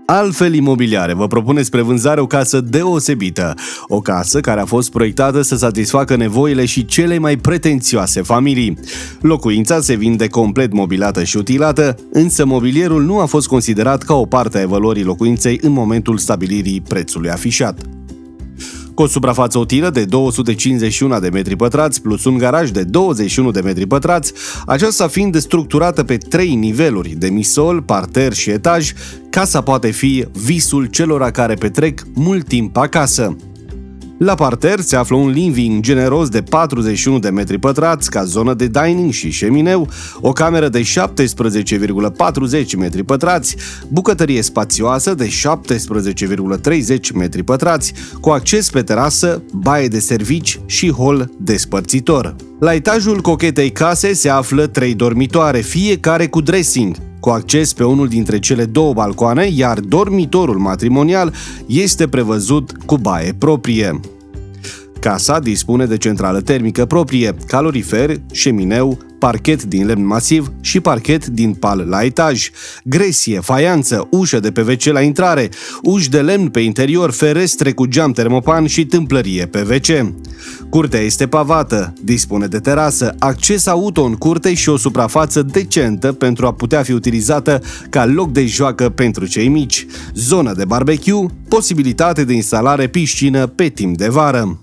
Altfel Imobiliare vă propune spre vânzare o casă deosebită. O casă care a fost proiectată să satisfacă nevoile și cele mai pretențioase familii. Locuința se vinde complet mobilată și utilată, însă mobilierul nu a fost considerat ca o parte a evaluării locuinței în momentul stabilirii prețului afișat. Cu o suprafață utilă de 251 de metri pătrați plus un garaj de 21 de metri pătrați, aceasta fiind structurată pe 3 niveluri, demisol, parter și etaj, casa poate fi visul celora care petrec mult timp acasă. La parter se află un living generos de 41 de metri pătrați ca zonă de dining și șemineu, o cameră de 17,40 metri pătrați, bucătărie spațioasă de 17,30 metri pătrați, cu acces pe terasă, baie de servici și hol despărțitor. La etajul cochetei case se află 3 dormitoare, fiecare cu dressing, cu acces pe unul dintre cele 2 balcoane, iar dormitorul matrimonial este prevăzut cu baie proprie. Casa dispune de centrală termică proprie, calorifer, șemineu, parchet din lemn masiv și parchet din pal la etaj, gresie, faianță, ușă de PVC la intrare, uși de lemn pe interior, ferestre cu geam termopan și tâmplărie PVC. Curtea este pavată, dispune de terasă, acces auto în curte și o suprafață decentă pentru a putea fi utilizată ca loc de joacă pentru cei mici, zonă de barbecue, posibilitate de instalare piscină pe timp de vară.